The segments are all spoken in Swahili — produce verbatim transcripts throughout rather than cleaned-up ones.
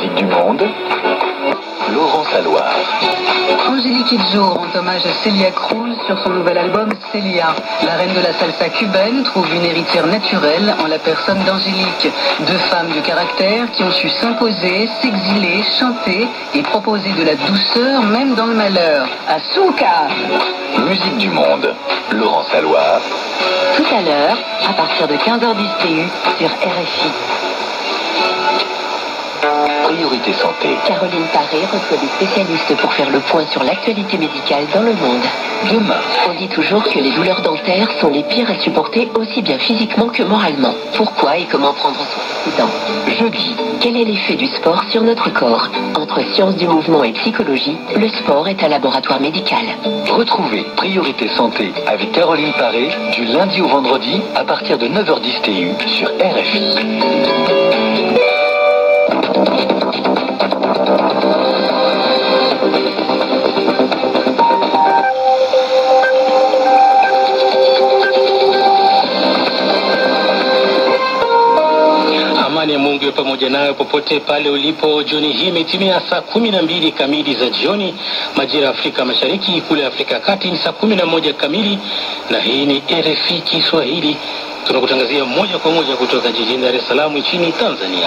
Musique du monde, Laurent Saloir. Angélique Kidjo rend hommage à Celia Cruz sur son nouvel album Celia. La reine de la salsa cubaine trouve une héritière naturelle en la personne d'Angélique. Deux femmes de caractère qui ont su s'imposer, s'exiler, chanter et proposer de la douceur même dans le malheur. Azúcar! Musique du monde, Laurent Saloir. Tout à l'heure, à partir de quinze heures dix T U sur R F I. Priorité santé. Caroline Paré reçoit des spécialistes pour faire le point sur l'actualité médicale dans le monde. Demain, On dit toujours que les douleurs dentaires sont les pires à supporter aussi bien physiquement que moralement. Pourquoi et comment prendre soin des dents? jeudi, Quel est l'effet du sport sur notre corps? Entre sciences du mouvement et psychologie, le sport est un laboratoire médical. retrouvez Priorité santé avec Caroline Paré du lundi au vendredi à partir de neuf heures dix T U sur R F I. Amani ya Mungu iwe pamoja nayo popote pale ulipo. Jioni hii imetimia saa kumi na mbili kamili za jioni majira ya Afrika Mashariki. Kule Afrika ya Kati ni saa kumi na moja kamili, na hii ni R F I Kiswahili. Tunakutangazia moja kwa moja kutoka jijini Dar es Salaam nchini Tanzania.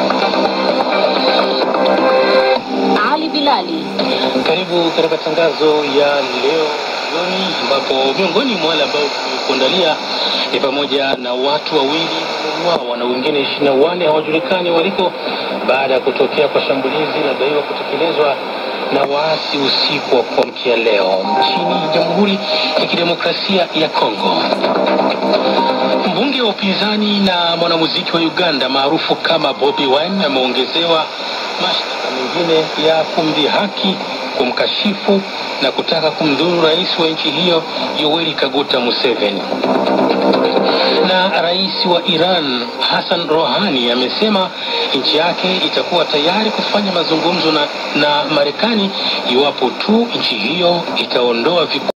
Ali Bilali. Karibu katika tangazo ya leo jioni, ambapo miongoni mwa wale ambao tumekuandalia ni pamoja na watu wawili wao na wengine ishirini na wanne hawajulikani waliko baada ya kutokea kwa shambulizi linadaiwa kutekelezwa na waasi usiku wa kuamkia leo nchini Jamhuri ya Kidemokrasia ya Kongo. Mbunge wa upinzani na mwanamuziki wa Uganda maarufu kama Bobi Wine ameongezewa mashtaka mengine ya kumdhihaki, kumkashifu na kutaka kumdhuru rais wa nchi hiyo Yoweri Kaguta Museveni. Na rais wa Iran Hassan Rouhani amesema nchi yake itakuwa tayari kufanya mazungumzo na, na Marekani iwapo tu nchi hiyo itaondoa